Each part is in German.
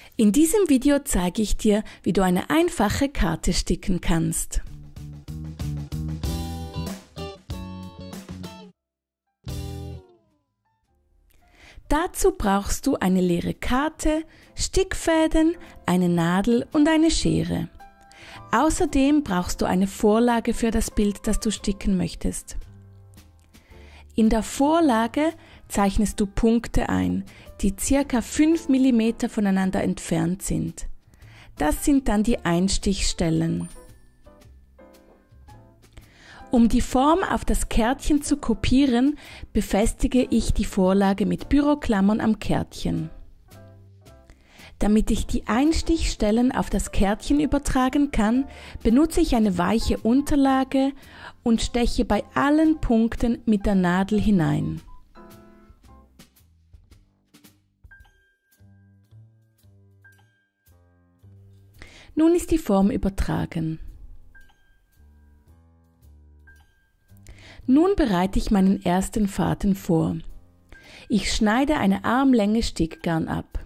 In diesem Video zeige ich dir, wie du eine einfache Karte sticken kannst. Dazu brauchst du eine leere Karte, Stickfäden, eine Nadel und eine Schere. Außerdem brauchst du eine Vorlage für das Bild, das du sticken möchtest. In der Vorlage zeichnest du Punkte ein, die ca. 5 mm voneinander entfernt sind. Das sind dann die Einstichstellen. Um die Form auf das Kärtchen zu kopieren, befestige ich die Vorlage mit Büroklammern am Kärtchen. Damit ich die Einstichstellen auf das Kärtchen übertragen kann, benutze ich eine weiche Unterlage und steche bei allen Punkten mit der Nadel hinein. Nun ist die Form übertragen. Nun bereite ich meinen ersten Faden vor. Ich schneide eine Armlänge Stickgarn ab.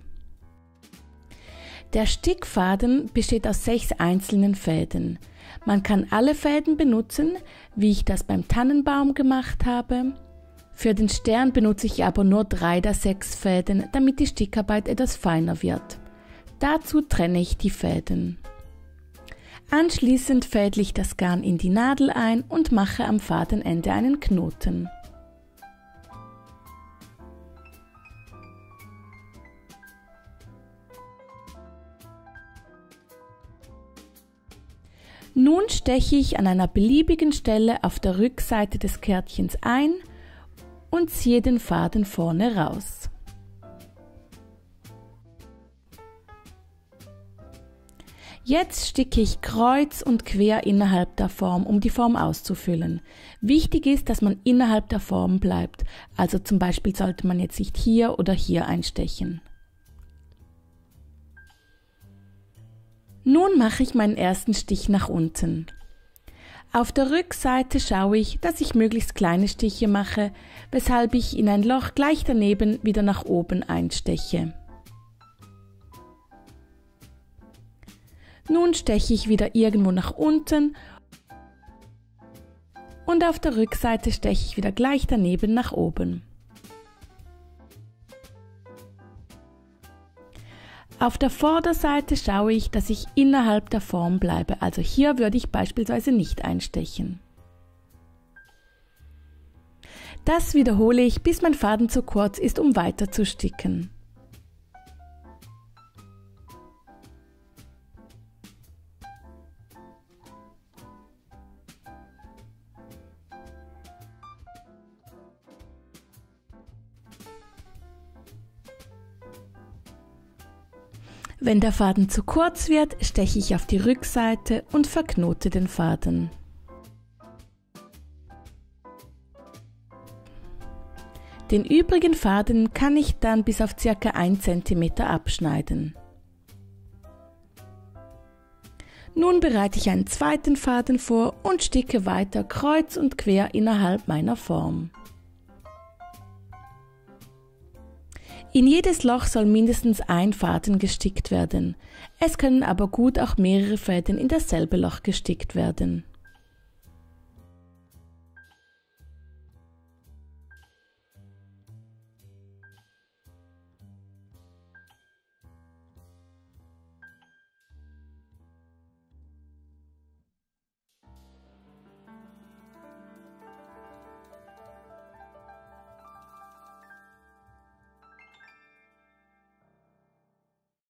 Der Stickfaden besteht aus 6 einzelnen Fäden. Man kann alle Fäden benutzen, wie ich das beim Tannenbaum gemacht habe. Für den Stern benutze ich aber nur 3 der 6 Fäden, damit die Stickarbeit etwas feiner wird. Dazu trenne ich die Fäden. Anschließend fädle ich das Garn in die Nadel ein und mache am Fadenende einen Knoten. Nun steche ich an einer beliebigen Stelle auf der Rückseite des Kärtchens ein und ziehe den Faden vorne raus. Jetzt sticke ich kreuz und quer innerhalb der Form, um die Form auszufüllen. Wichtig ist, dass man innerhalb der Form bleibt, also zum Beispiel sollte man jetzt nicht hier oder hier einstechen. Nun mache ich meinen ersten Stich nach unten. Auf der Rückseite schaue ich, dass ich möglichst kleine Stiche mache, weshalb ich in ein Loch gleich daneben wieder nach oben einsteche. Nun steche ich wieder irgendwo nach unten und auf der Rückseite steche ich wieder gleich daneben nach oben. Auf der Vorderseite schaue ich, dass ich innerhalb der Form bleibe, also hier würde ich beispielsweise nicht einstechen. Das wiederhole ich, bis mein Faden zu kurz ist, um weiter zu sticken. Wenn der Faden zu kurz wird, steche ich auf die Rückseite und verknote den Faden. Den übrigen Faden kann ich dann bis auf ca. 1 cm abschneiden. Nun bereite ich einen zweiten Faden vor und sticke weiter kreuz und quer innerhalb meiner Form. In jedes Loch soll mindestens ein Faden gestickt werden. Es können aber gut auch mehrere Fäden in dasselbe Loch gestickt werden.